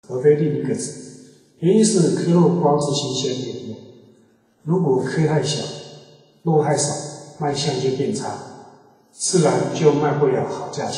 而非另一个字。原因是颗肉光是新鲜没有用，如果颗太小，肉太少，卖相就变差，自然就卖不了好价钱。